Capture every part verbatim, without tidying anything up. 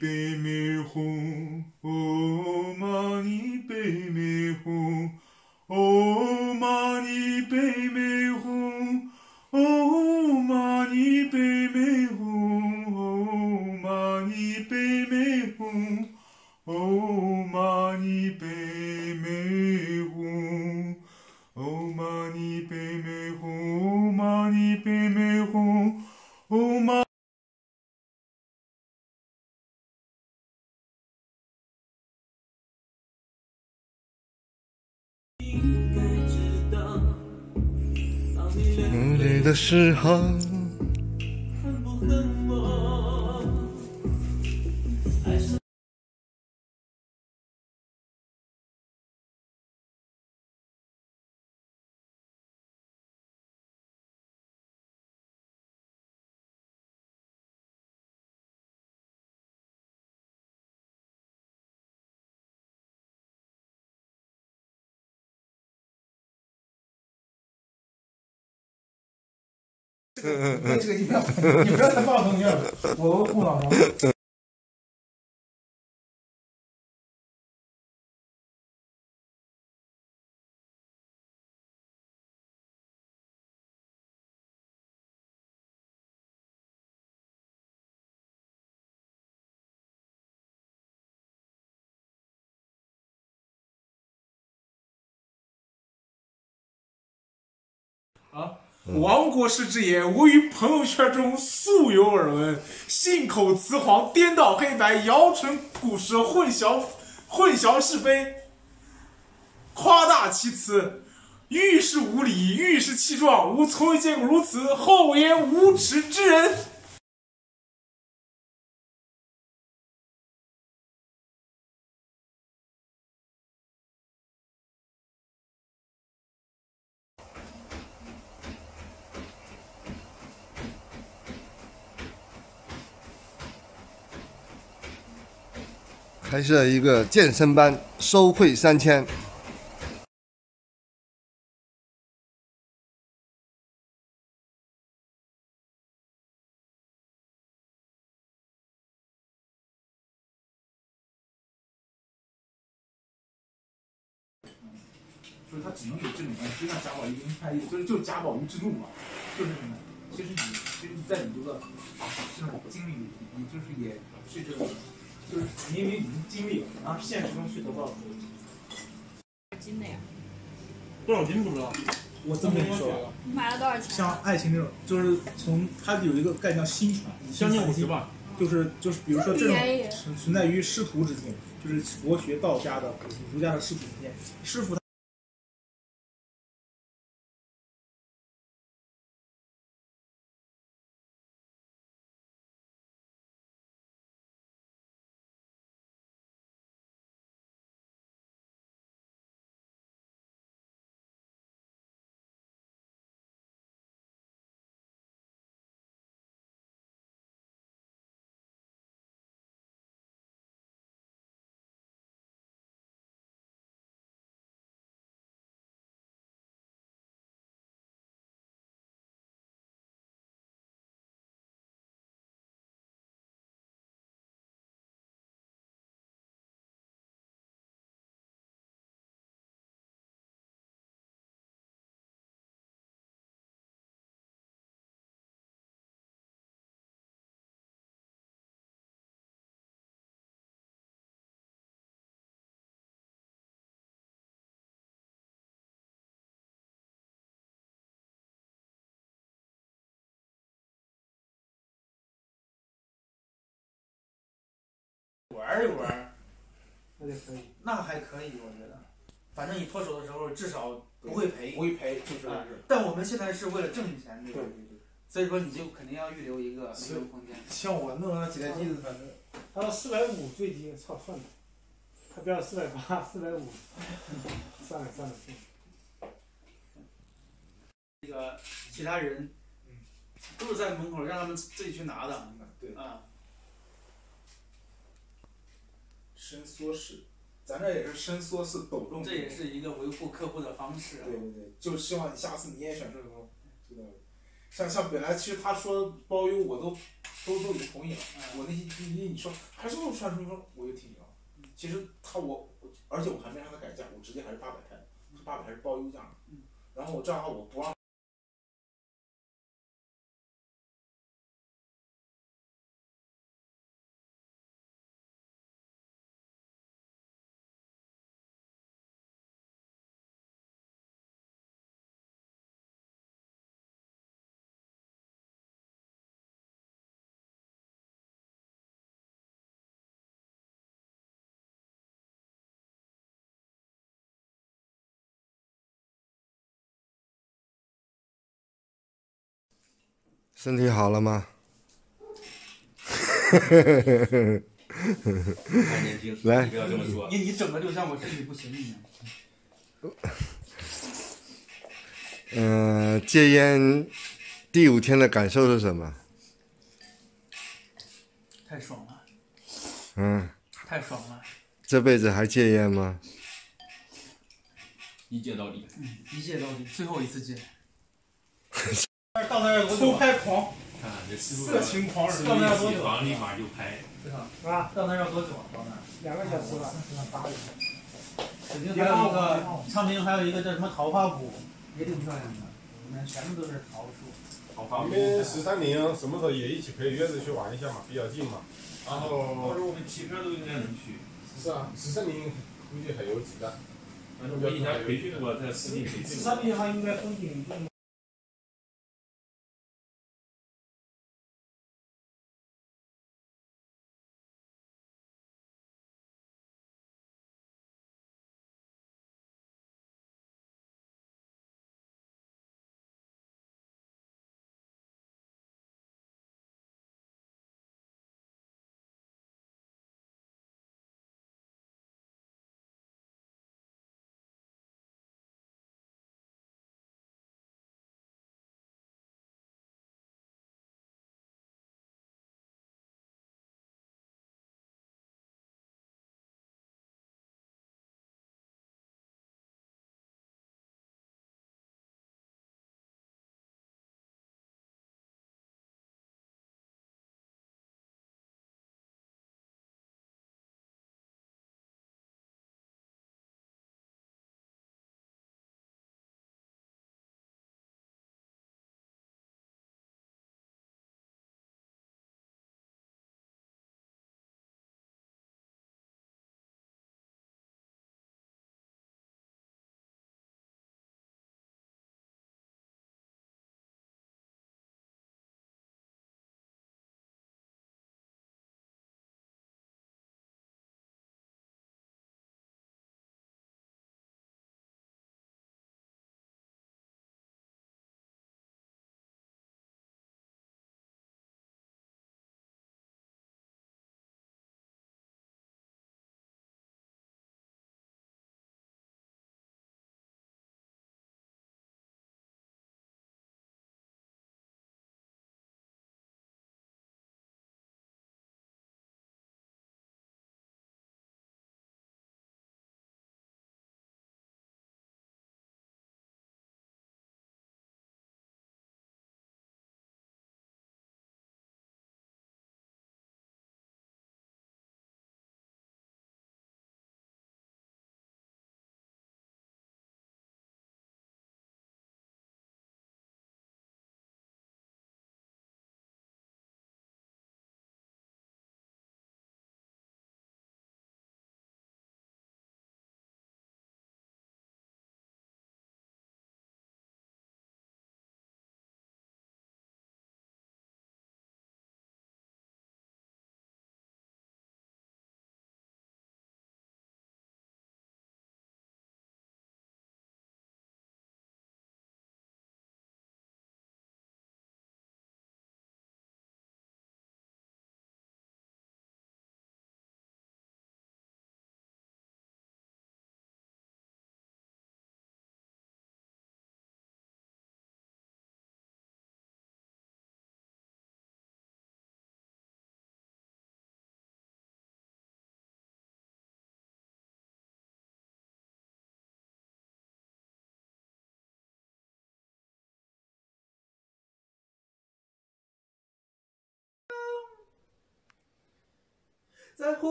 北美红，哦玛尼北美红，哦玛尼北美红，哦玛尼北美红，哦玛尼北美红，哦玛尼北美红，哦玛尼北美红，哦玛尼北美红，哦玛。努力的时候， 这个这个你不要你不要再放东西了，我后脑勺。 啊！亡国师之言，我于朋友圈中素有耳闻，信口雌黄，颠倒黑白，谣传古实，混淆混淆是非，夸大其词，愈是无礼，愈是气壮。吾从未见过如此厚颜无耻之人。 开设一个健身班，收费三千。 就是他只能有这种关系，就像贾宝玉跟太医，就是就是贾宝玉之怒嘛，就是什么？其实你其实你在你这个这种经历里，你就是也是这种，就是因为已经经历了，然后现实中去得不到手。 金的呀？ 多少斤不知道，我真没说。 你买了多少钱？ 像爱情这种，就是从它有一个概念叫心传， 将近五十吧。 就是就是比如说这种存存在于师徒之间，就是佛学、道家的、儒家的师徒之间，师傅他。 玩一玩， 那就可以， 那还可以，我觉得。反正你脱手的时候至少不会赔， 不会赔，就是啊。但我们现在是为了挣钱，对吧？ 对对对。 所以说你就肯定要预留一个利润空间。 像我弄了几台机子，反正他说四百五最低，操算了，他不要四百八，四百五，算了算了算了。 这个其他人，都是在门口让他们自己去拿的， 对啊。 伸缩式，咱这也是伸缩式抖动。 这也是一个维护客户的方式、啊。 对对对，就希望你下次你也选这种，知道像像本来其实他说包邮我都都都已经同意了，我那些你你说还是用传输说我就听你了。其实他我而且我还没让他改价，我直接还是八百开的，他八百还是包邮价。然后我这样的话我不让。 身体好了吗？ 太年轻， 来你不要这么说。 你你整个就像我身体不行一样。 嗯、呃，戒烟第五天的感受是什么？ 太爽了， 嗯， 太爽了。 这辈子还戒烟吗？ 一戒到底。 嗯，一戒到底，最后一次戒。到那儿要多久？ 偷拍狂， 看这色情狂人， 到那儿要多久？ 房立马就拍。 啊， 到那儿要多久啊？到那儿两个小时吧。 北京还有一个昌平，还有一个叫什么桃花谷，也挺漂亮的，里面全部都是桃树。 我们十三陵什么时候也一起可以约着去玩一下嘛，比较近嘛。然后， 到时候我们骑车都应该能去。 是啊，十三陵估计还有几站。 反正我以前培训过，在四地培训。 十三陵的话，应该风景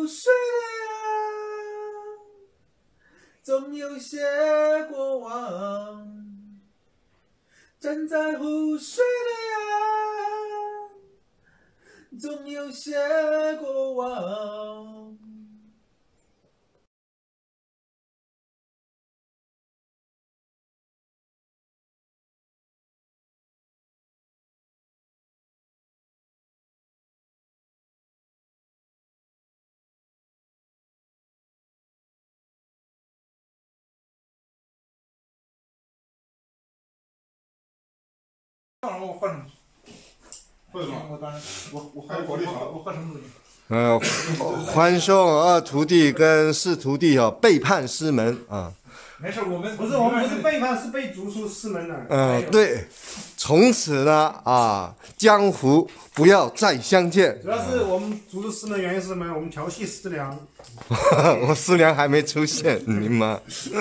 湖水的呀，总有些过往。站在湖水的呀，总有些过往。我喝什么？ 喝什么？ 我当时我我还有火力茶我喝什么东西？ 呃，欢送二徒弟跟四徒弟哦背叛师门啊。 没事，我们不是我们不是背叛，是被逐出师门了。 嗯、对，从此呢啊，江湖不要再相见。 主要是我们逐出师门原因是什么？我们调戏师娘。 我师娘还没出现，你妈。 调戏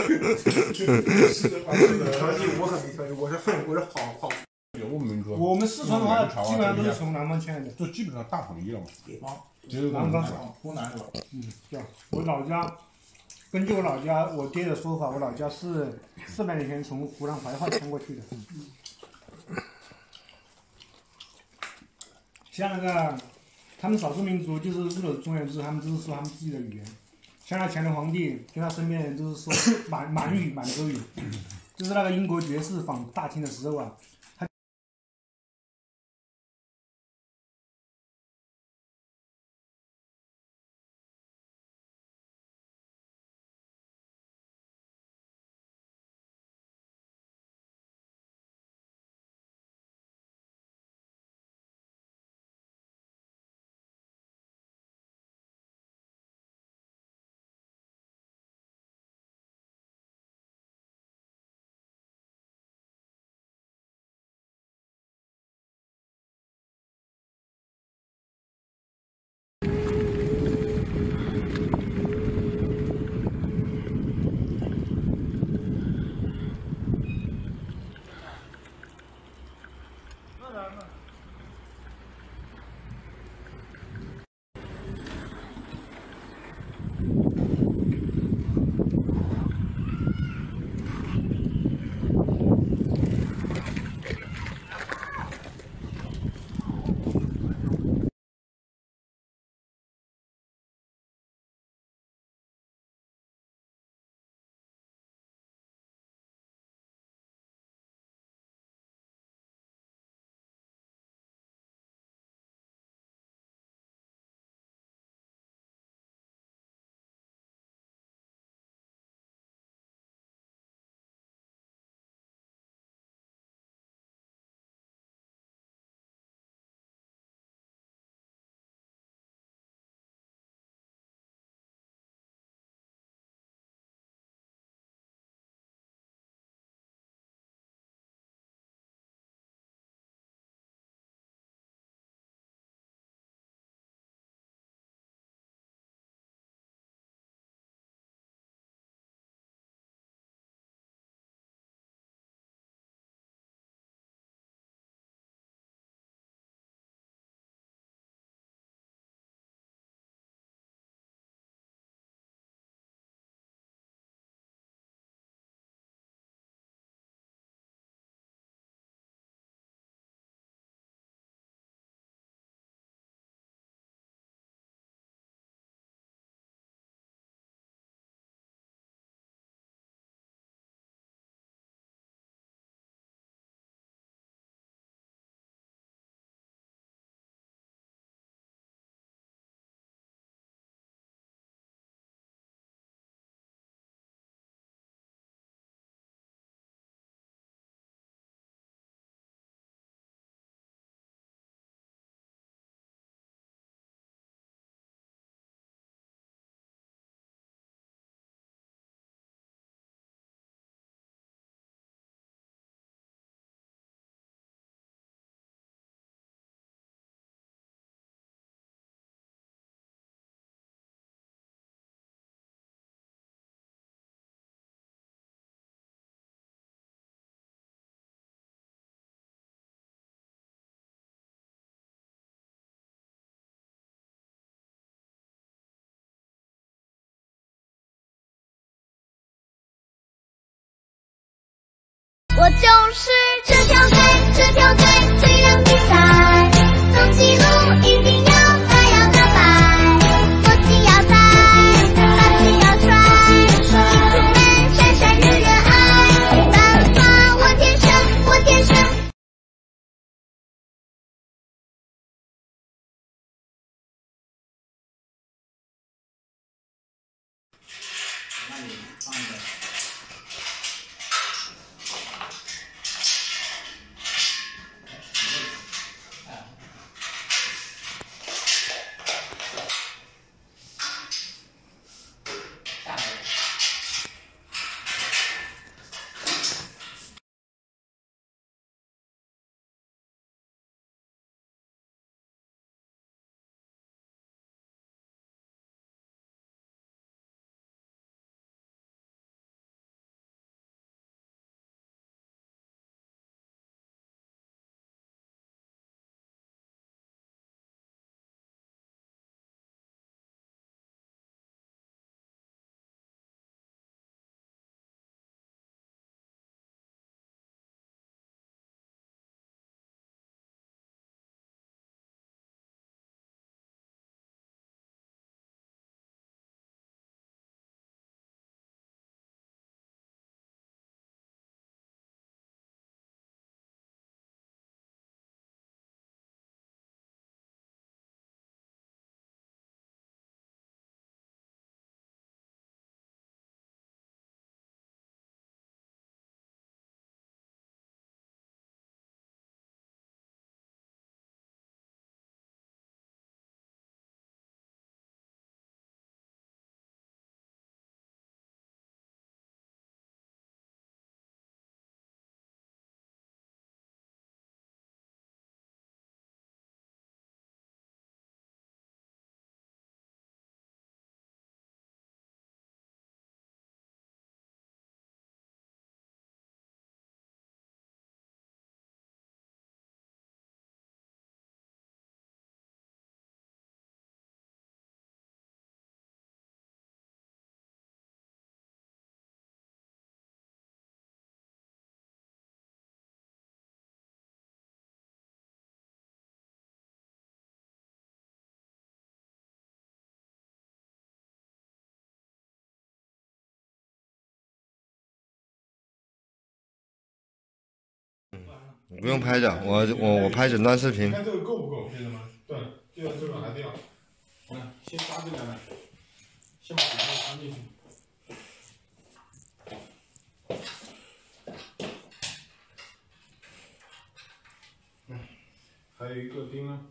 我可没调戏，我是很我是好好。 我们说， 我们四川的话，基本上都是从南方迁来的， 就基本上大统一了嘛。 北方， 南方湖南是吧？ 嗯，对。我老家，根据我老家我爹的说法，我老家是四百年前从湖南怀化迁过去的。像那个，他们少数民族就是入了中原之后，他们都是说他们自己的语言。像那乾隆皇帝跟他身边人都是说满满语、满洲语，就是那个英国爵士访大清的时候啊。 我就是这条队，这条队最让比赛，总记录一定要还要打败，国旗要抬，大旗要甩，一出门闪闪人人爱，没办法，我天生，我天生。 那你放一个。 不用拍着，我我我拍整段视频。 看这个够不够？对吗？对，就要这个还这样。来，先搭进来来，先把骨头插进去。嗯，还有一个钉呢。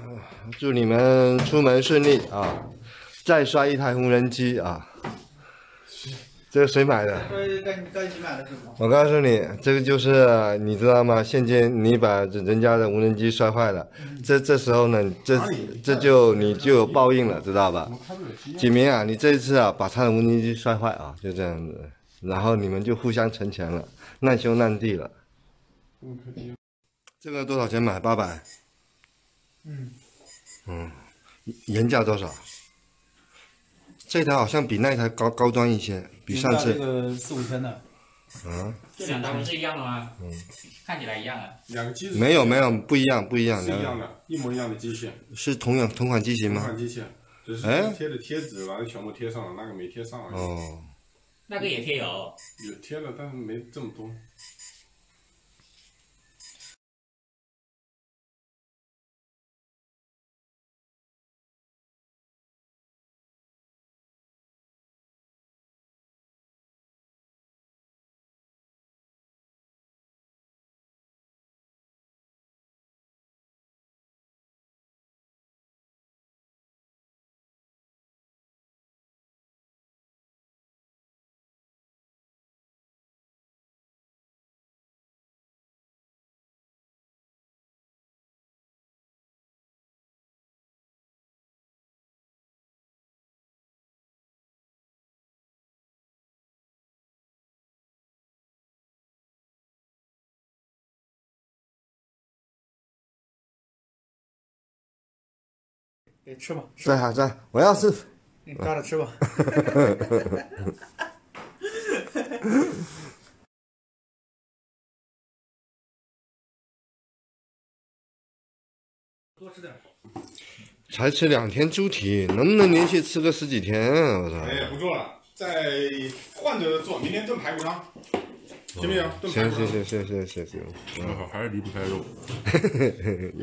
祝你们出门顺利啊！再刷一台无人机啊！这个谁买的？ 该该你买的是吗？ 我告诉你，这个就是你知道吗？现今你把人家的无人机摔坏了，这这时候呢，这这就你就有报应了，知道吧？锦明啊，你这一次啊，把他的无人机摔坏啊，就这样子，然后你们就互相成全了，难兄难弟了。这个多少钱买？八百。 嗯。 嗯，原价多少？这台好像比那台高高端一些，比上次。 这个四五千的。 啊。 这两台不是一样的吗？ 嗯。 看起来一样啊。 两个机子。 没有没有，不一样不一样。 是一样的，一模一样的机械。 是同样同款机型吗？ 同款机械，只是贴的贴纸完了全部贴上了，那个没贴上而已。 哦。 那个也贴有。 有贴了，但是没这么多。 哎，吃吧。 在还在，我要是。 你嘎着吃吧。 多吃点。 才吃两天猪蹄，能不能连续吃个十几天啊？我操！ 哎，不做了，再换着做，明天炖排骨汤，行不行？炖排行骨汤。 行行行行行行。 嗯，还是离不开肉。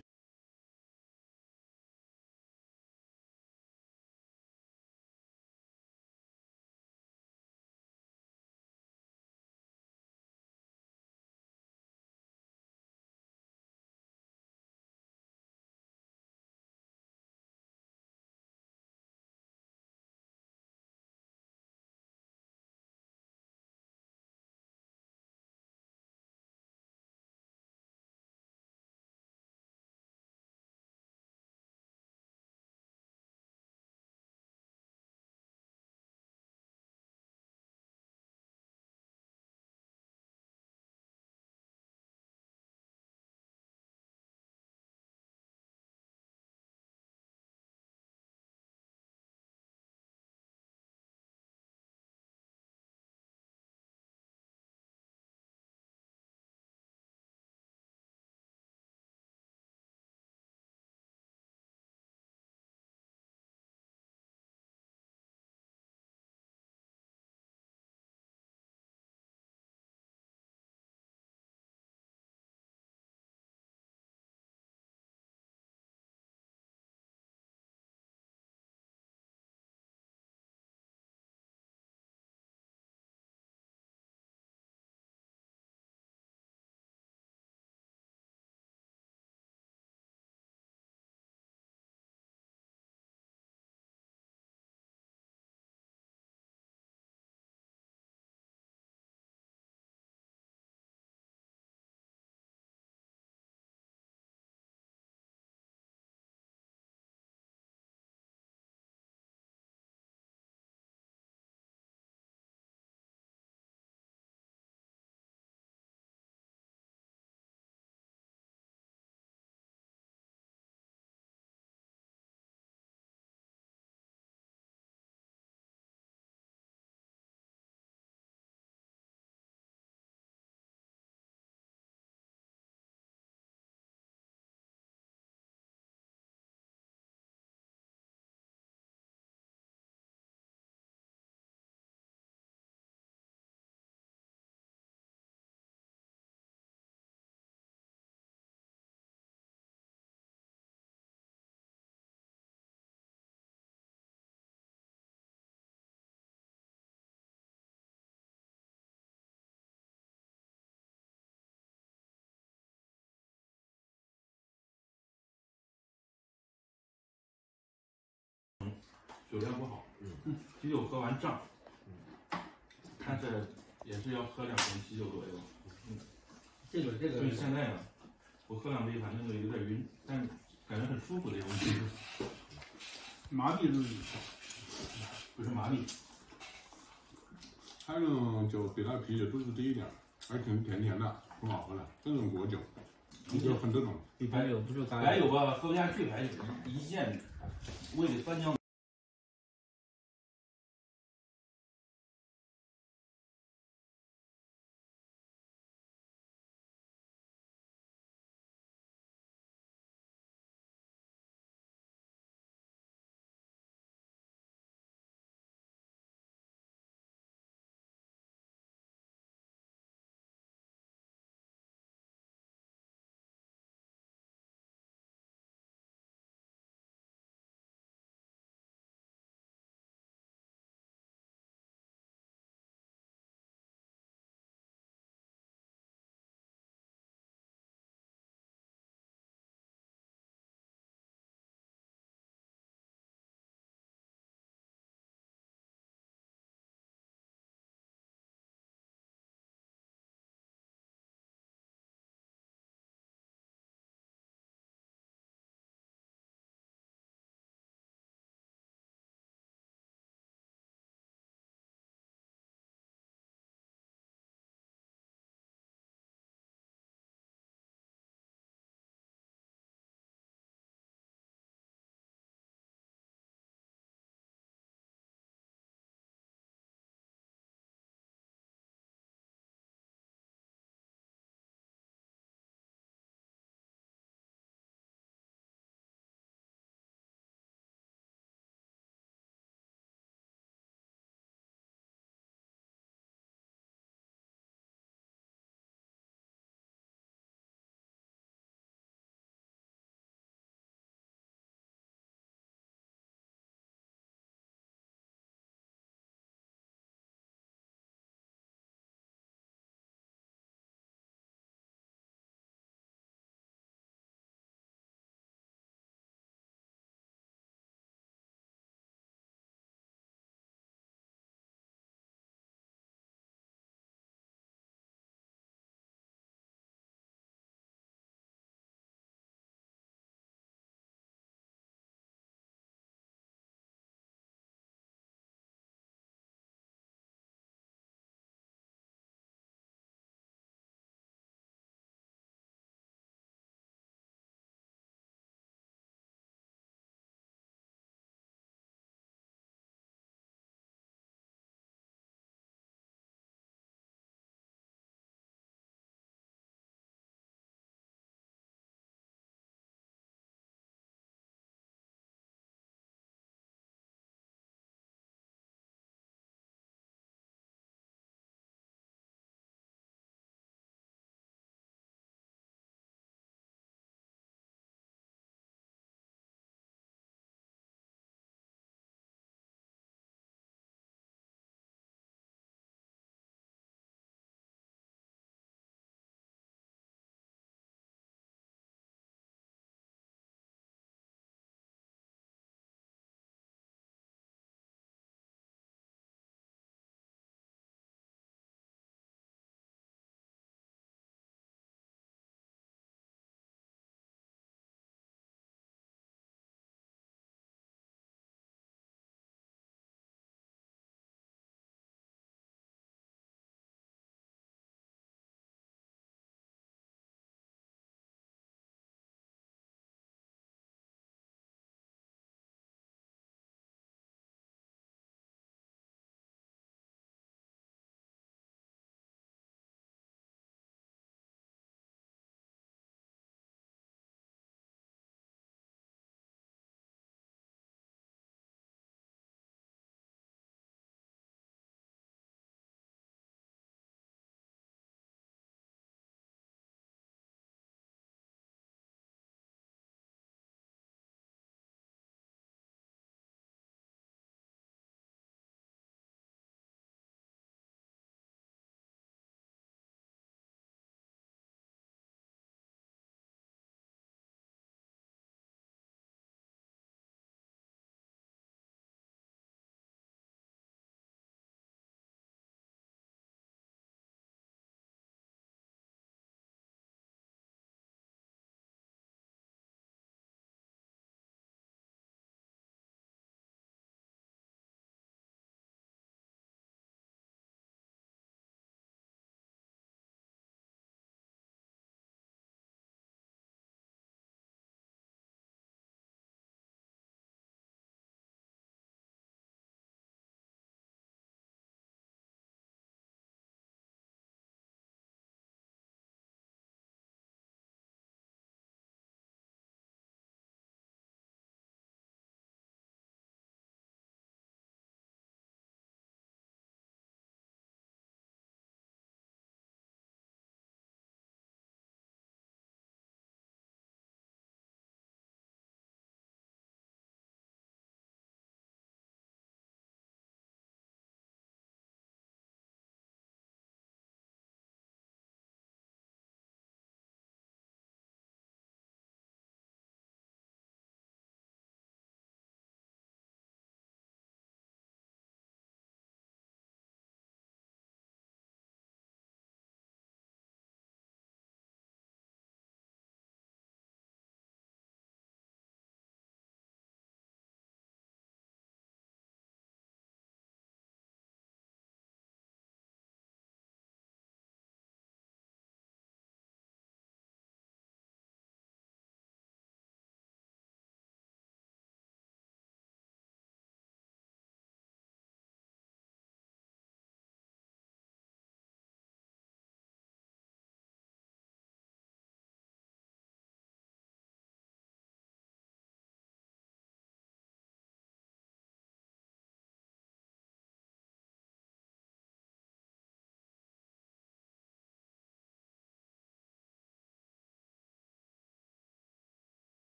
酒量不好，嗯，啤酒喝完胀，嗯，但是也是要喝两瓶啤酒左右，嗯， 这个这个。 所以现在呢，我喝两杯反正就有点晕，但感觉很舒服这种啤酒。 麻痹自己， 不是麻痹。 它这种酒比它啤酒度数低一点，还挺甜甜的，挺好喝的。这种果酒，有很多种。 比白酒不就干？ 白酒吧，喝不下去，白酒一见胃里翻江。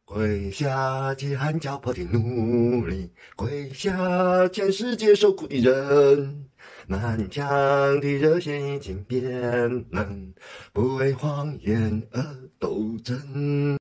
跪下借汗脚跑天努力，跪下全世界受苦的人。满腔的热血已经变冷，不为谎言而斗争。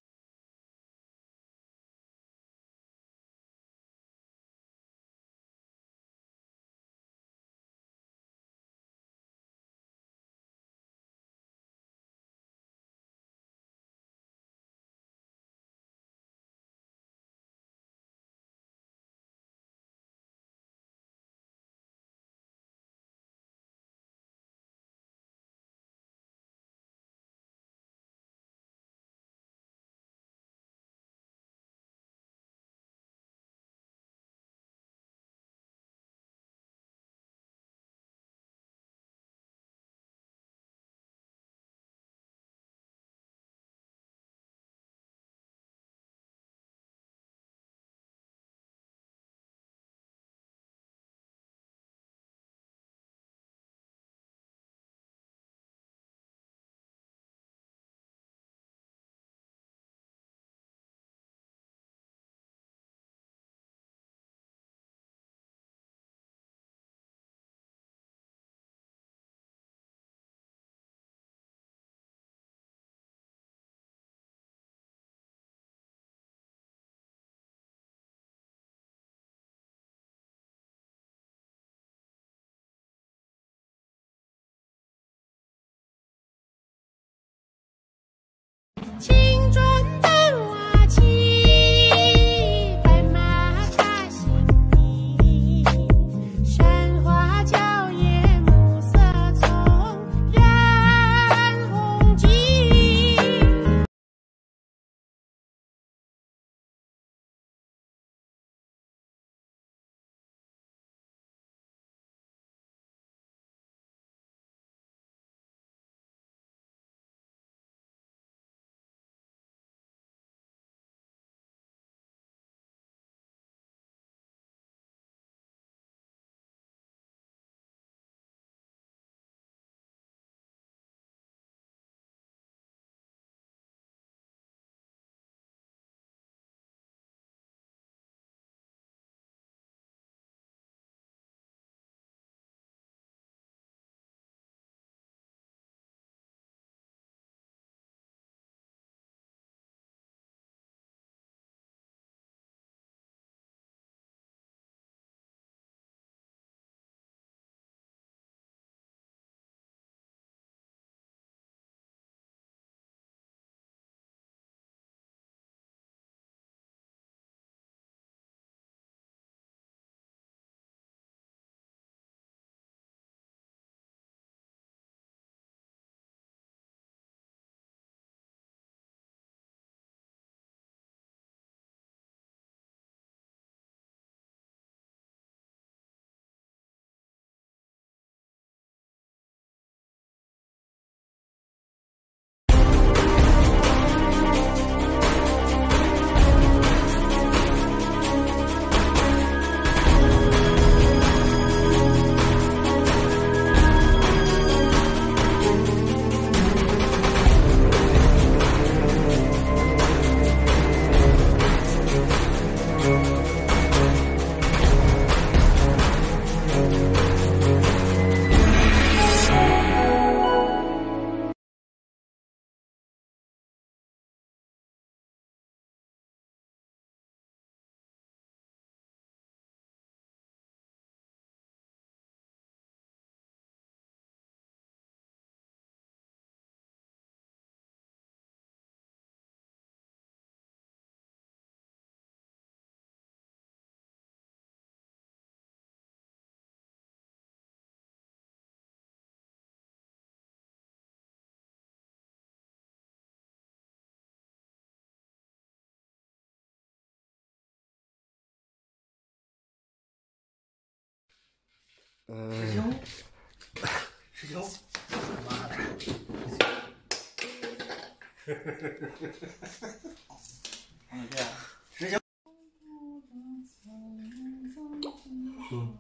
青春的瓦器，白马踏新泥，山花娇艳，暮色葱染红巾。 嗯， 师兄，师兄，妈的！嗯，这样，师兄。 嗯。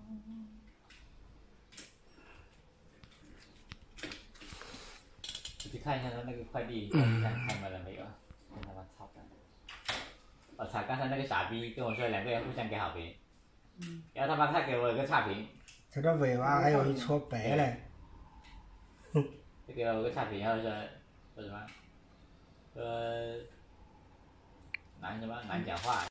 去看一下他那个快递，看开门了没有？看他妈操蛋！ 我操！刚才那个傻逼跟我说两个人互相给好评，然后他妈他给我一个差评， 这个尾巴还有一撮白嘞。 他给了我个差评，然后说说什么？说难什么难讲话。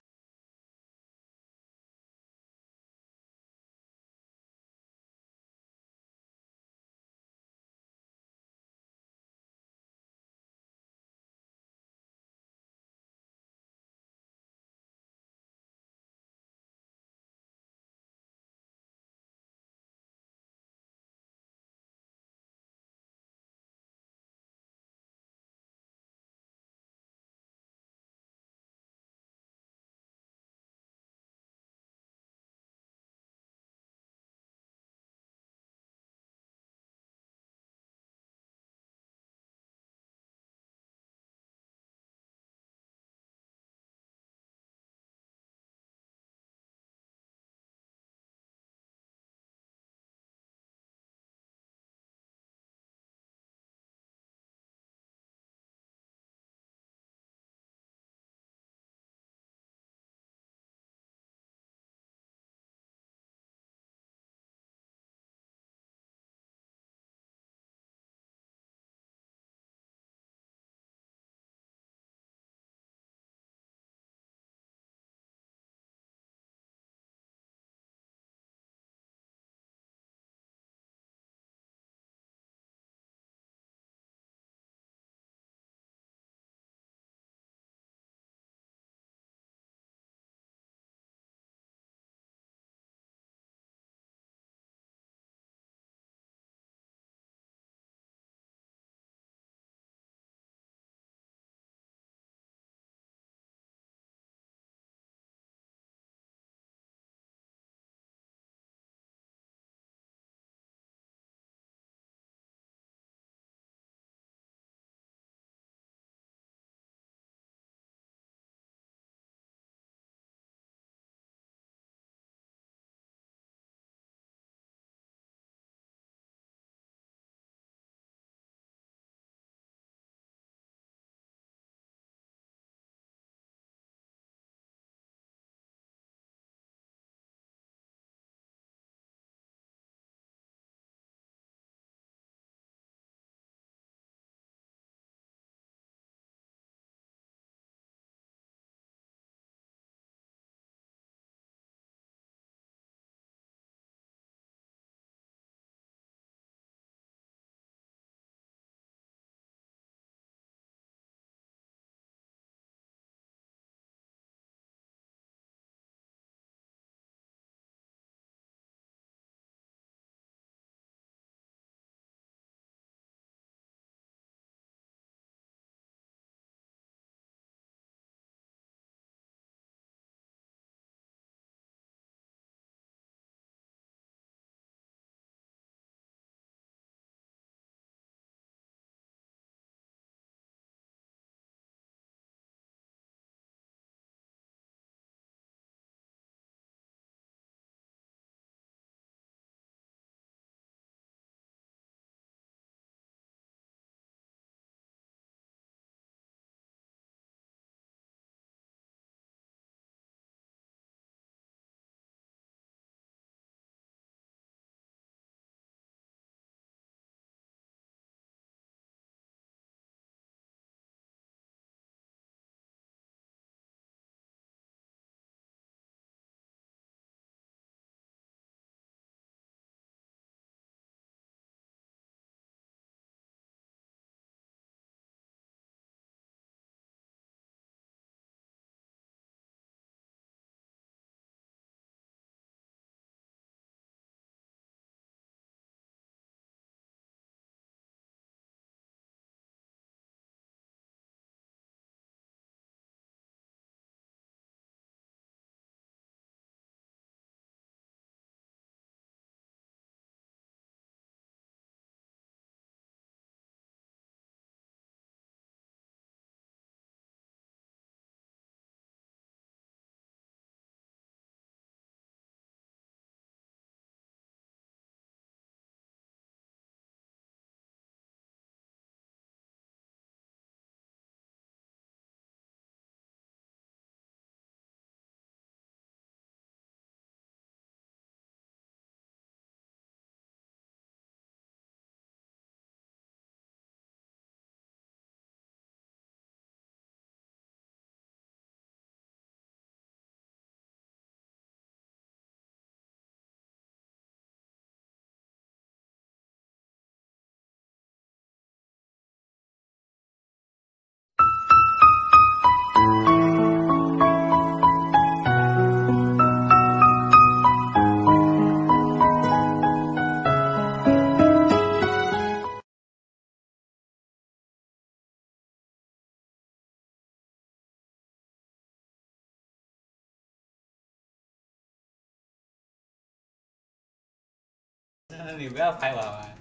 你不要拍娃娃。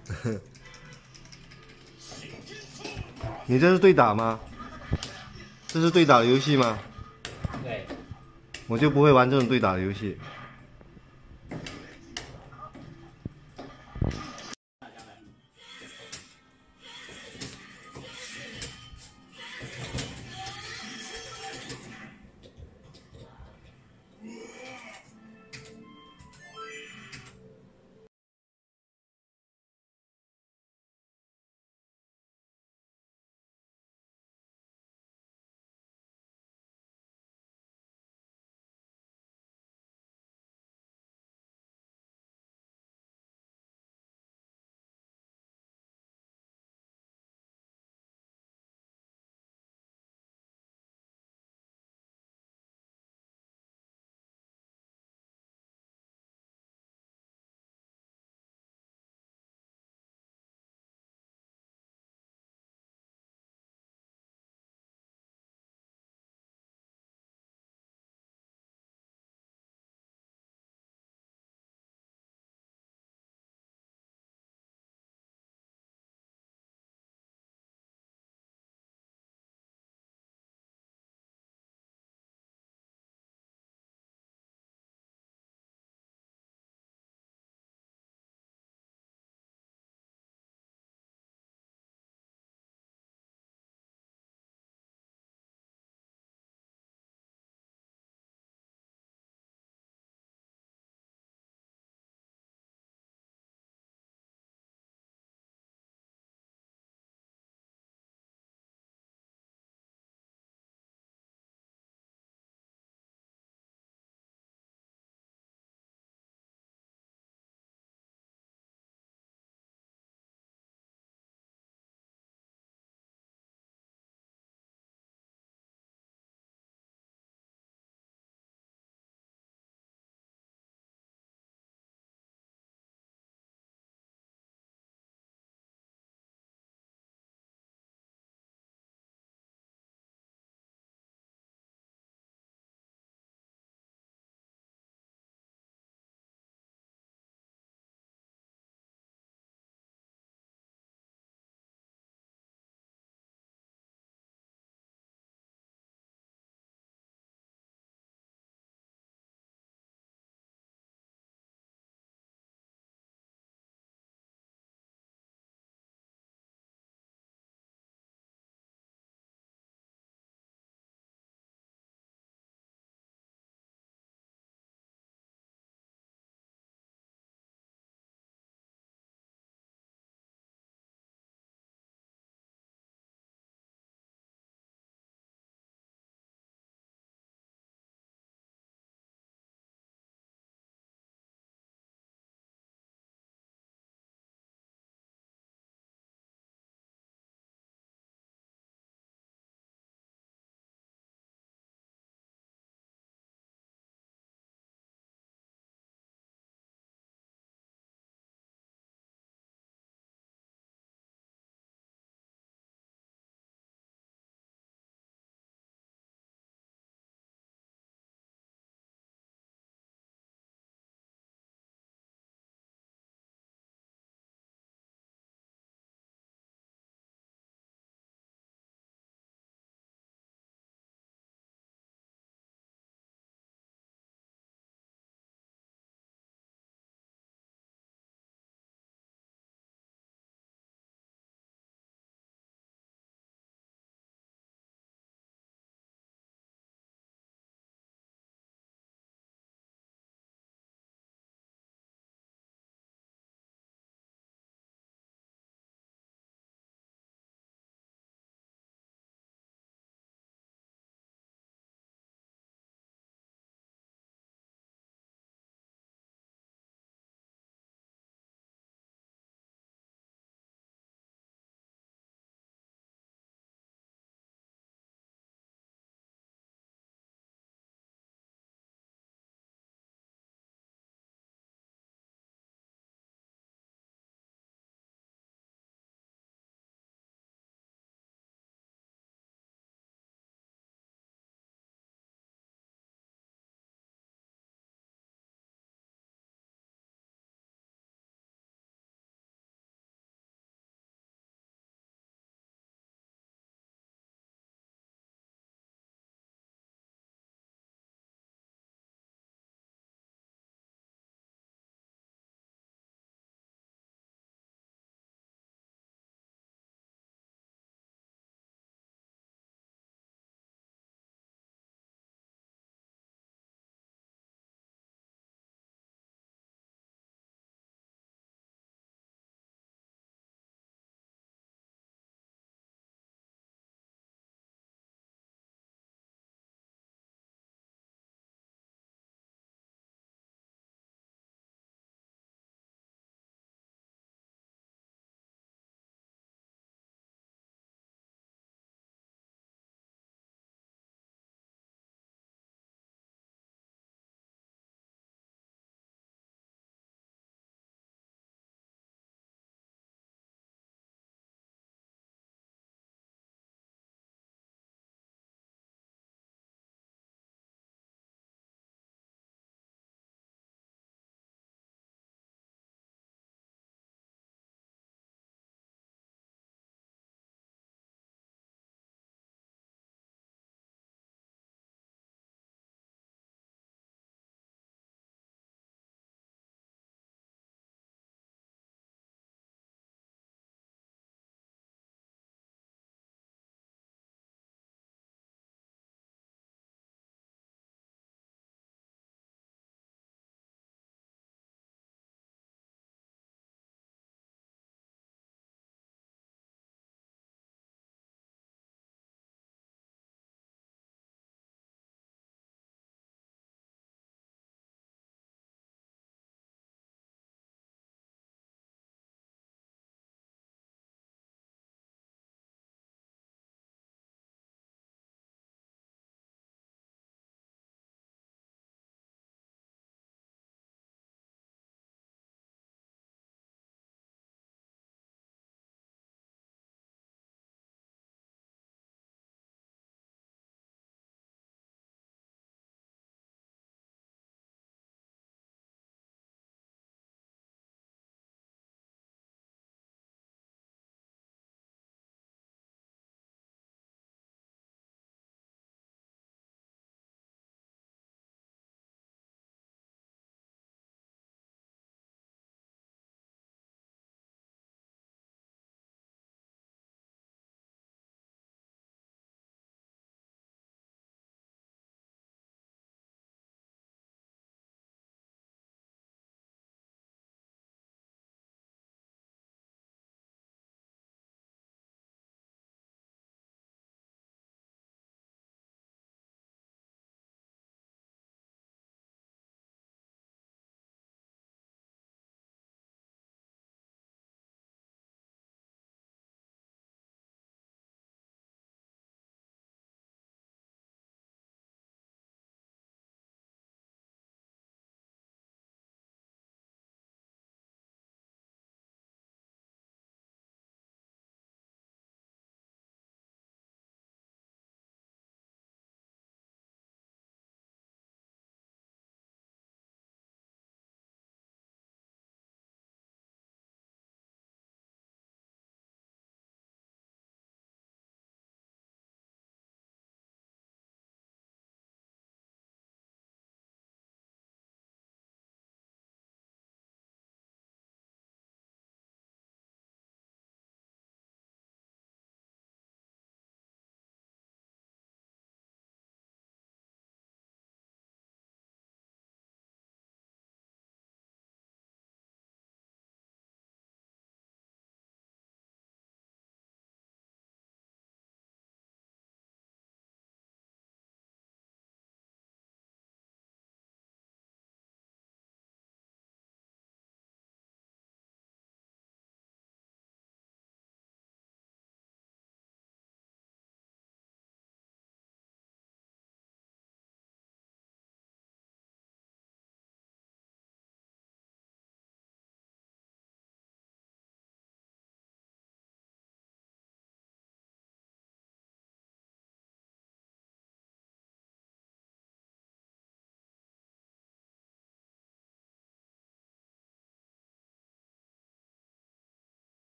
你这是对打吗？这是对打的游戏吗？ 对。 我就不会玩这种对打的游戏。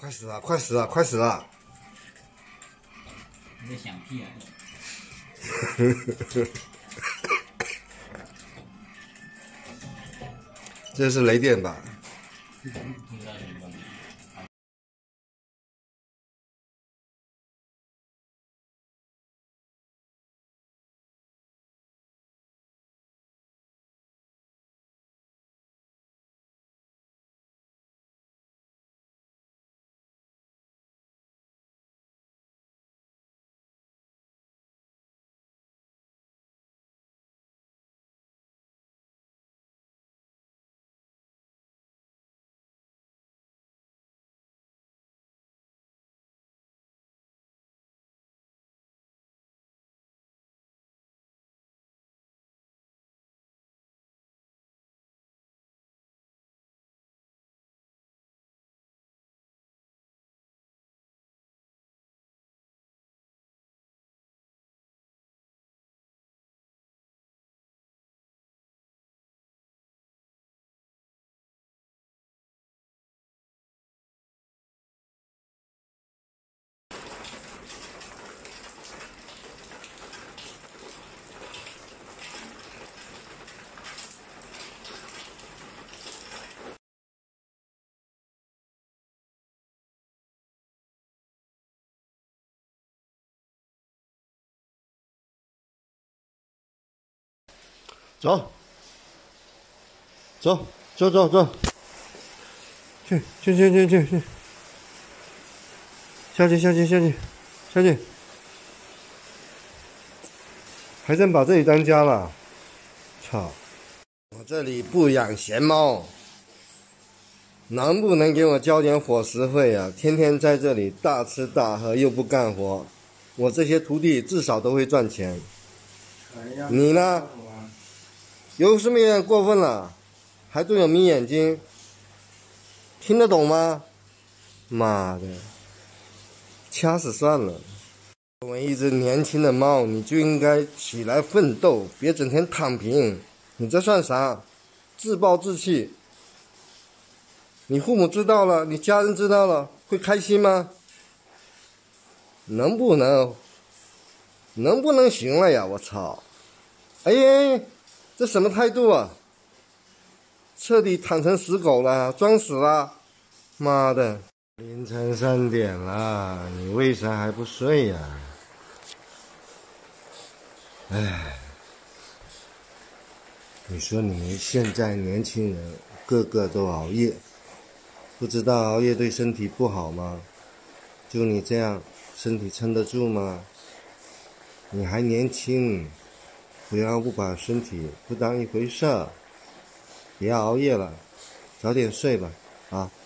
快死了，快死了，快死了！ 你在想屁啊？ 这是雷电吧？ 不知道什么东西。 走，走，走走走，去去去去去去，下去下去下去下去，还真把这里当家了，操！我这里不养闲猫，能不能给我交点伙食费啊？天天在这里大吃大喝又不干活，我这些徒弟至少都会赚钱。你呢？有什么有点过分了？还都有眯眼睛，听得懂吗？妈的，掐死算了。作为一只年轻的猫，你就应该起来奋斗，别整天躺平。你这算啥？自暴自弃。你父母知道了，你家人知道了，会开心吗？能不能？能不能行了呀？我操！哎呀！这什么态度啊？彻底躺成死狗了，装死了！妈的，凌晨三点了，你为啥还不睡呀？唉，你说你们现在年轻人个个都熬夜，不知道熬夜对身体不好吗？就你这样，身体撑得住吗？你还年轻。不要不把身体不当一回事儿，别熬夜了，早点睡吧，啊。